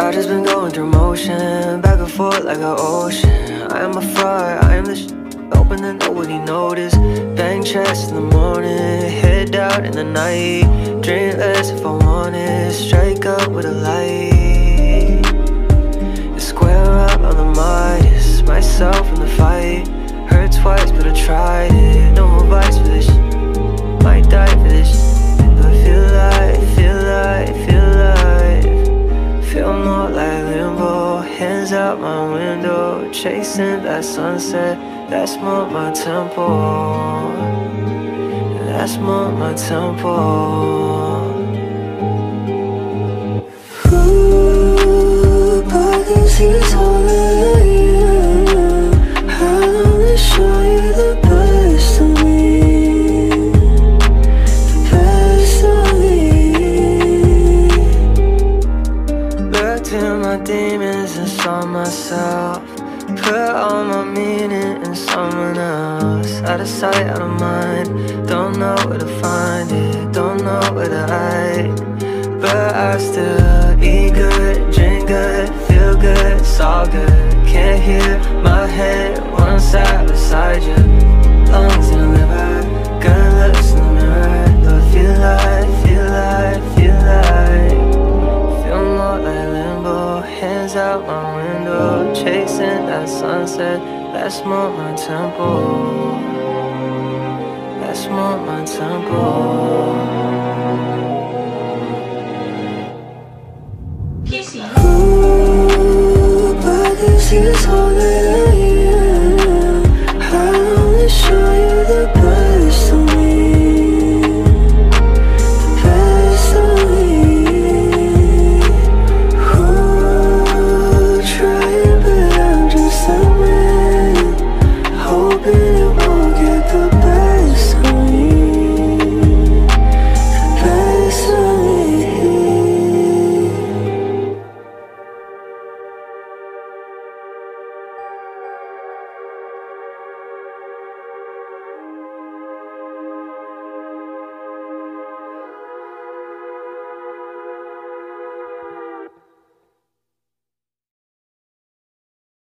I just been going through motion, back and forth like an ocean. I am a fraud, I am the open and nobody noticed. Bang chest in the morning, head out in the night. Drink less if I want it, strike up with a light. Square up, I'm the mightiest, myself in the fight. Hurt twice but I tried it, no more bites for this might die for this but feel alive, feel alive, feel alive. Feel more like limbo, hands out my window. Chasing that sunset, that's more my tempo. That's more my tempo. Ooh, pockets is all I am. I'll only show you the best of me, the best of me. Looked in my demons and saw myself. Put all my meaning in someone else. Out of sight, out of mind. Don't know where to find it, don't know where to hide. But I still eat good, drink good, feel good, it's all good. Can't hear my head, one side beside you. Lungs in the liver, good looks in the mirror. But feel like, feel like, feel like. Feel more like limbo, hands out my window. Chasing that sunset, that's more my tempo. That's more my tempo.